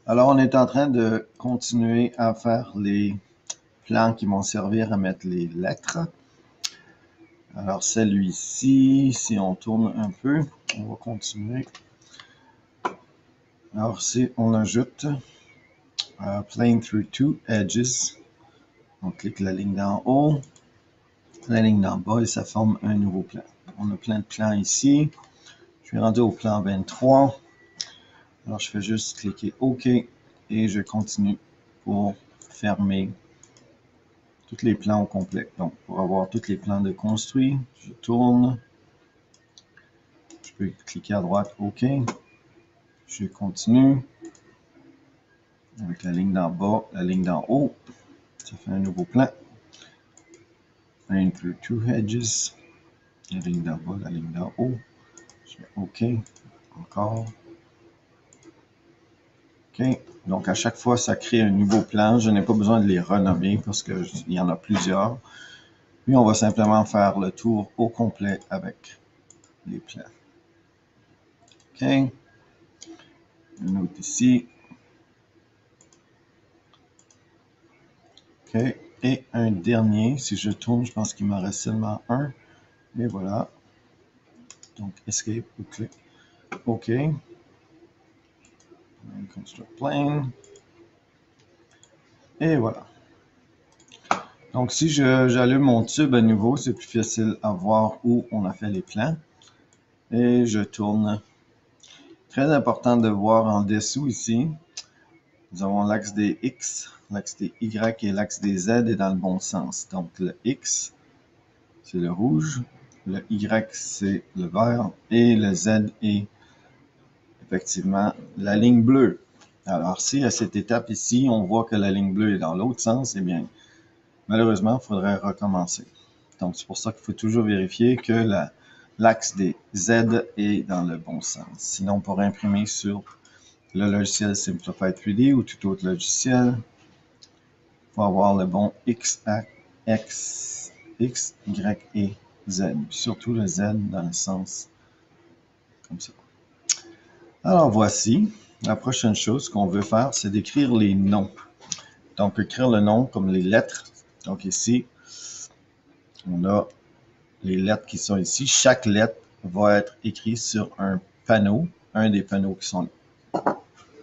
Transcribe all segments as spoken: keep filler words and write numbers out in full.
Alors, on est en train de continuer à faire les plans qui vont servir à mettre les lettres. Alors, celui-ci, si on tourne un peu, on va continuer. Alors, si on ajoute uh, plane through two edges, on clique la ligne d'en haut, la ligne d'en bas et ça forme un nouveau plan. On a plein de plans ici. Je suis rendu au plan vingt-trois. Alors, je fais juste cliquer OK et je continue pour fermer tous les plans au complet. Donc, pour avoir tous les plans de construit, je tourne. Je peux cliquer à droite, OK. Je continue. Avec la ligne d'en bas, la ligne d'en haut. Ça fait un nouveau plan. Plane through two edges. La ligne d'en bas, la ligne d'en haut. Je fais OK. Encore. OK. Donc, à chaque fois, ça crée un nouveau plan. Je n'ai pas besoin de les renommer parce qu'il y en a plusieurs. Puis, on va simplement faire le tour au complet avec les plans. OK. Une autre ici. OK. Et un dernier. Si je tourne, je pense qu'il m'en reste seulement un. Et voilà. Donc, Escape ou clic. OK. Construct plane. Et voilà. Donc, si j'allume mon tube à nouveau, c'est plus facile à voir où on a fait les plans. Et je tourne. Très important de voir en dessous ici. Nous avons l'axe des X, l'axe des Y et l'axe des Z est dans le bon sens. Donc, le X, c'est le rouge. Le Y, c'est le vert. Et le Z est effectivement la ligne bleue. Alors, si à cette étape ici, on voit que la ligne bleue est dans l'autre sens, eh bien, malheureusement, il faudrait recommencer. Donc, c'est pour ça qu'il faut toujours vérifier que l'axe des Z est dans le bon sens. Sinon, pour imprimer sur le logiciel Simplify trois D ou tout autre logiciel, il faut avoir le bon X, X, X, Y et Z. Puis surtout le Z dans le sens comme ça. Alors, voici. La prochaine chose qu'on veut faire, c'est d'écrire les noms. Donc, écrire le nom comme les lettres. Donc, ici, on a les lettres qui sont ici. Chaque lettre va être écrite sur un panneau, un des panneaux qui sont là.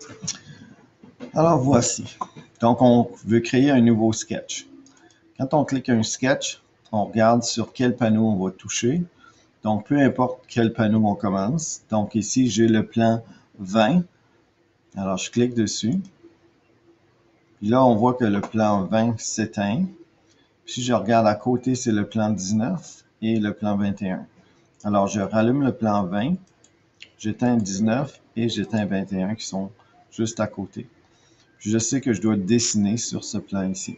Alors, voici. Donc, on veut créer un nouveau sketch. Quand on clique un sketch, on regarde sur quel panneau on va toucher. Donc, peu importe quel panneau on commence. Donc, ici, j'ai le plan vingt. Alors, je clique dessus. Puis là, on voit que le plan vingt s'éteint. Si je regarde à côté, c'est le plan dix-neuf et le plan vingt et un. Alors, je rallume le plan vingt, j'éteins dix-neuf et j'éteins vingt et un qui sont juste à côté. Puis je sais que je dois dessiner sur ce plan ici.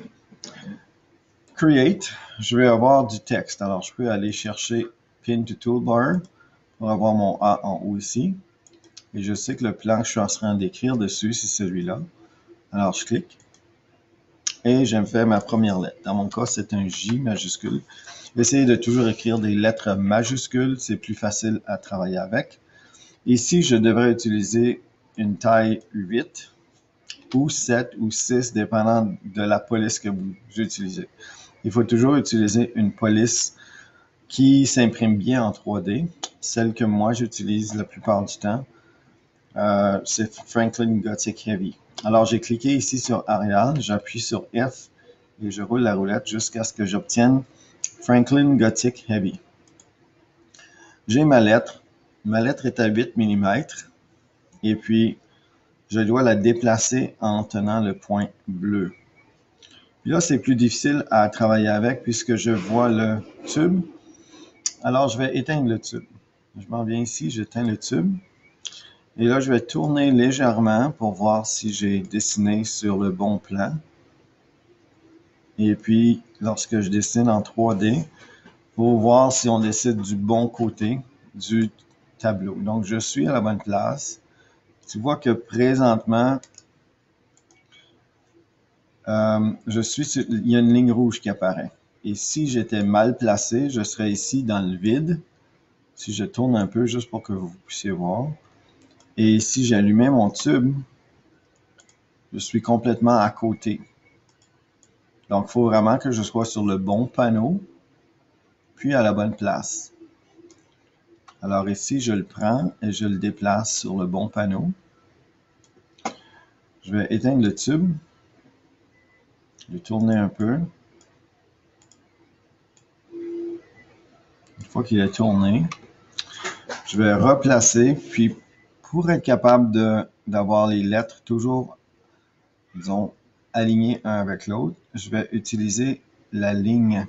Create, je vais avoir du texte. Alors, je peux aller chercher Pin to Toolbar pour avoir mon A en haut ici. Et je sais que le plan que je suis en train d'écrire dessus, c'est celui-là. Alors, je clique. Et je me fais ma première lettre. Dans mon cas, c'est un J majuscule. Essayez de toujours écrire des lettres majuscules, c'est plus facile à travailler avec. Ici, je devrais utiliser une taille huit ou sept ou six, dépendant de la police que vous utilisez. Il faut toujours utiliser une police qui s'imprime bien en trois D. Celle que moi, j'utilise la plupart du temps, euh, c'est Franklin Gothic Heavy. Alors, j'ai cliqué ici sur Arial, j'appuie sur F et je roule la roulette jusqu'à ce que j'obtienne Franklin Gothic Heavy. J'ai ma lettre. Ma lettre est à huit millimètres et puis je dois la déplacer en tenant le point bleu. Puis là, c'est plus difficile à travailler avec puisque je vois le tube. Alors, je vais éteindre le tube. Je m'en viens ici, j'éteins le tube. Et là, je vais tourner légèrement pour voir si j'ai dessiné sur le bon plan. Et puis, lorsque je dessine en trois D, pour voir si on décide du bon côté du tableau. Donc, je suis à la bonne place. Tu vois que présentement, euh, je suis sur, il y a une ligne rouge qui apparaît. Et si j'étais mal placé, je serais ici dans le vide. Si je tourne un peu juste pour que vous puissiez voir. Et si j'allumais mon tube, je suis complètement à côté. Donc, il faut vraiment que je sois sur le bon panneau, puis à la bonne place. Alors ici, je le prends et je le déplace sur le bon panneau. Je vais éteindre le tube. Je vais tourner un peu. Une fois qu'il est tourné, je vais replacer, puis pour être capable de, d'avoir les lettres toujours, disons, alignées un avec l'autre, je vais utiliser la ligne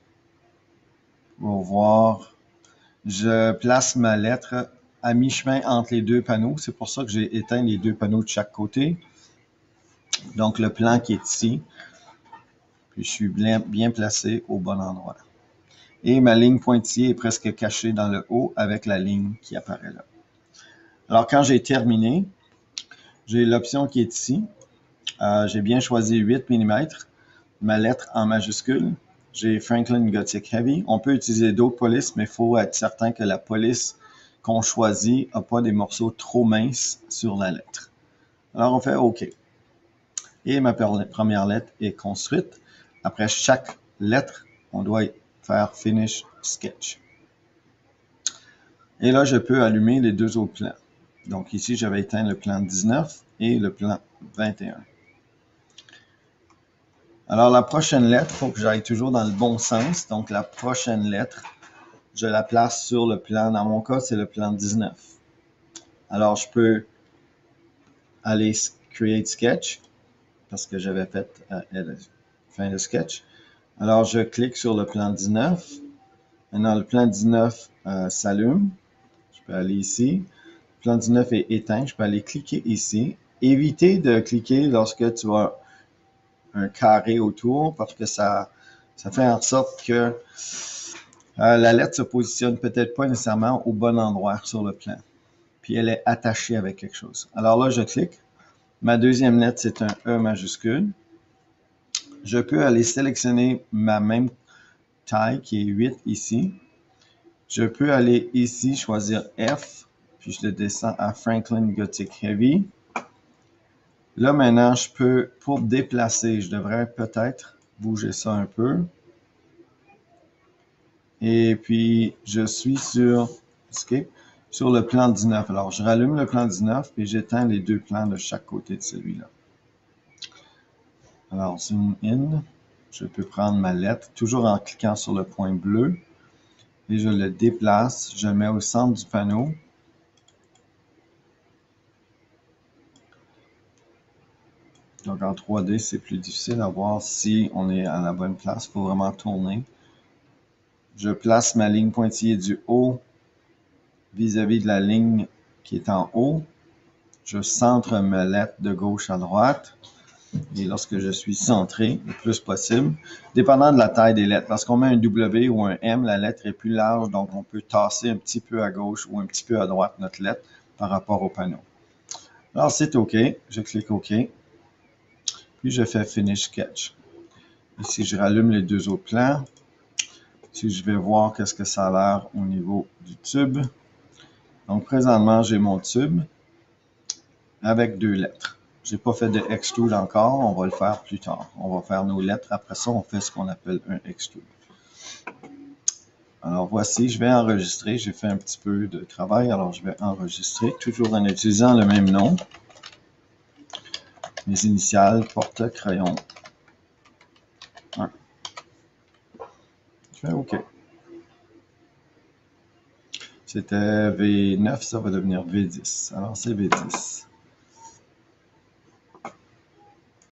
pour voir. Je place ma lettre à mi-chemin entre les deux panneaux. C'est pour ça que j'ai éteint les deux panneaux de chaque côté. Donc, le plan qui est ici. Puis, je suis bien, bien placé au bon endroit. Et ma ligne pointillée est presque cachée dans le haut avec la ligne qui apparaît là. Alors, quand j'ai terminé, j'ai l'option qui est ici. Euh, j'ai bien choisi huit millimètres. Ma lettre en majuscule. J'ai Franklin Gothic Heavy. On peut utiliser d'autres polices, mais il faut être certain que la police qu'on choisit n'a pas des morceaux trop minces sur la lettre. Alors, on fait OK. Et ma première lettre est construite. Après chaque lettre, on doit faire Finish Sketch. Et là, je peux allumer les deux autres plans. Donc ici, j'avais éteint le plan dix-neuf et le plan vingt et un. Alors, la prochaine lettre, il faut que j'aille toujours dans le bon sens. Donc, la prochaine lettre, je la place sur le plan. Dans mon cas, c'est le plan dix-neuf. Alors, je peux aller Create Sketch parce que j'avais fait euh, fin de sketch. Alors, je clique sur le plan dix-neuf. Maintenant, le plan dix-neuf euh, s'allume. Je peux aller ici. Le plan dix-neuf est éteint. Je peux aller cliquer ici. Évitez de cliquer lorsque tu as un carré autour parce que ça, ça fait en sorte que euh, la lettre se positionne peut-être pas nécessairement au bon endroit sur le plan. Puis elle est attachée avec quelque chose. Alors là, je clique. Ma deuxième lettre, c'est un E majuscule. Je peux aller sélectionner ma même taille qui est huit ici. Je peux aller ici, choisir F, puis je le descends à Franklin Gothic Heavy. Là, maintenant, je peux, pour déplacer, je devrais peut-être bouger ça un peu. Et puis, je suis sur, escape, sur le plan dix-neuf. Alors, je rallume le plan dix-neuf et j'éteins les deux plans de chaque côté de celui-là. Alors, zoom in. Je peux prendre ma lettre, toujours en cliquant sur le point bleu. Et je le déplace. Je le mets au centre du panneau. Donc, en trois D, c'est plus difficile à voir si on est à la bonne place. Il faut vraiment tourner. Je place ma ligne pointillée du haut vis-à-vis de la ligne qui est en haut. Je centre ma lettre de gauche à droite. Et lorsque je suis centré, le plus possible, dépendant de la taille des lettres. Lorsqu'on met un W ou un M, la lettre est plus large, donc on peut tasser un petit peu à gauche ou un petit peu à droite notre lettre par rapport au panneau. Alors, c'est OK. Je clique OK. Puis, je fais Finish Sketch. Ici, je rallume les deux autres plans. Ici, je vais voir qu'est-ce que ça a l'air au niveau du tube. Donc, présentement, j'ai mon tube avec deux lettres. Je n'ai pas fait de extrude encore, on va le faire plus tard. On va faire nos lettres. Après ça, on fait ce qu'on appelle un extrude. Alors, voici, je vais enregistrer. J'ai fait un petit peu de travail, alors je vais enregistrer, toujours en utilisant le même nom. Mes initiales, porte-crayon. un. Je fais OK. C'était V neuf, ça va devenir V dix. Alors, c'est V dix.